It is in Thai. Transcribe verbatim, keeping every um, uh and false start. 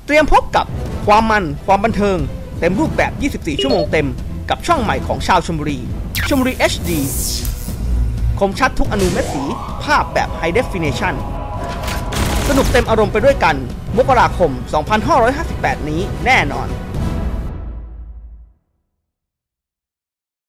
เตรียมพบกับความมันความบันเทิงเต็มรูปแบบยี่สิบสี่ชั่วโมงเต็มกับช่องใหม่ของชาวชลบุรีชลบุรี เอช ดี คมชัดทุกอนูเม็ดสีภาพแบบ High Definition สนุกเต็มอารมณ์ไปด้วยกันมกราคม สองพันห้าร้อยห้าสิบแปด นี้แน่นอน